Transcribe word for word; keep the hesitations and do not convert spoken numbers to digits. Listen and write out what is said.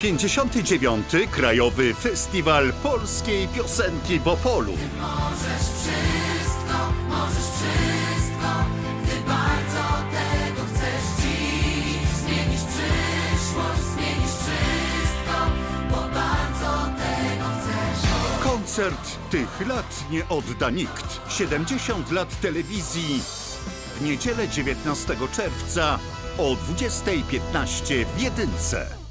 pięćdziesiąty dziewiąty Krajowy Festiwal Polskiej Piosenki w Opolu. Możesz wszystko, możesz wszystko, gdy bardzo tego chcesz dziś. Zmienisz przyszłość, zmienisz wszystko, bo bardzo tego chcesz. Koncert tych lat nie odda nikt. siedemdziesiąt lat telewizji w niedzielę dziewiętnastego czerwca o dwudziestej piętnaście w Jedynce.